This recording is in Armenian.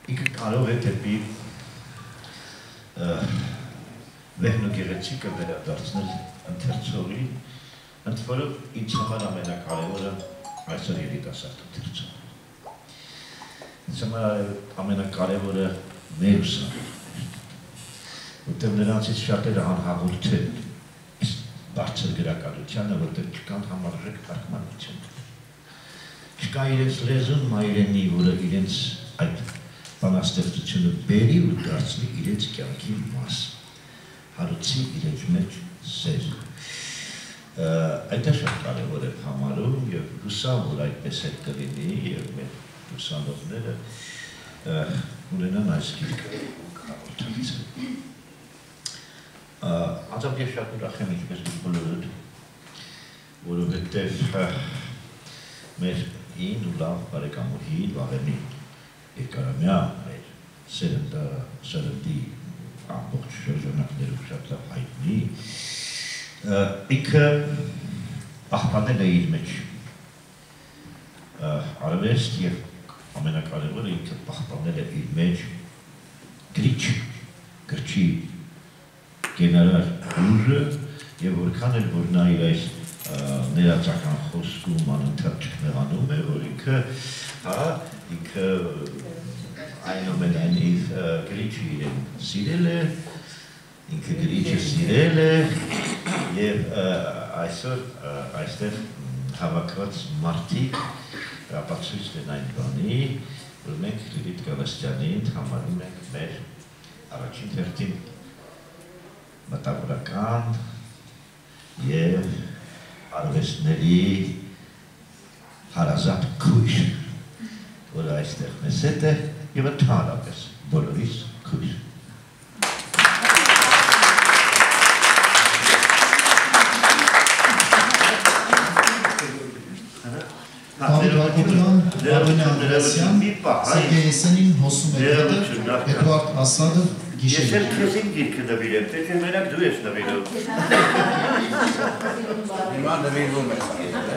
ինքը կարող է դեպի վեհնուգեղեցիկը վերադարձնել ընթերցողի, ընդ որով ինձ համար ամենակարևորը այսօր երիտասարդ ընթերցողը։ Ինձ համար ամենակարևորը մեր ուսանողներն, որտեղ նրանցից շատերը անհաղորդ են բարձր գրականությանը, որտեղ չկան համարժեք թարգմանություններ։ Չկա իրենց լեզուն մայրենի, որը իրենց այդ բանաստեղծությունը բերի ու դարձնի իրենց կյանքի մաս, հարուցի իրենց մեջ սեր։ Այդ է շատ կարևոր է համարում և հուսամ, որ այդպես էլ կլինի և մեր ուսանողները ունենան այս գիրքը հաղորդակցել։ Անձամբ ես շատ ուրախ եմ ինչպես դուք բոլորդ, որովհետև մեր հին ու լավ բարեկամուհի վաղեմի երկարամյա այդ սերնդի ամբողջ շրջանակներով շատ լավ հայտնի, ինքը պահպանել է իր մեջ արվեստ և ամենակարևորը ինքը պահպանել է իր մեջ գրչի գեներալ ուժը և որքան էլ որ նա իր այս ներածական խոսքում անընդհատ չմեղանում է, որ ինքը այնուամենայնիվ գրիչը իրեն սիրել է, ինքը գրիչը սիրել է և այսօր այստեղ հավաքված մարդիկ ապացույց են այն բանի, որ մենք Լիլիթ Գալստյանին համարում ենք մեր առաջին հերթին մտավորական և արվեստների հարազատ քույր, որը այստեղ մեզ հետ է և ընդհանրապես բոլորիս քույր։ Սերգեյսենին հոսում է հետը, Էդվարդ Ասադը գիշեր։ Ես էլ քեզին գիրքը նվիրեմ, թե մենակ դու ես նվիրում։ Հիմա նվիրվում է։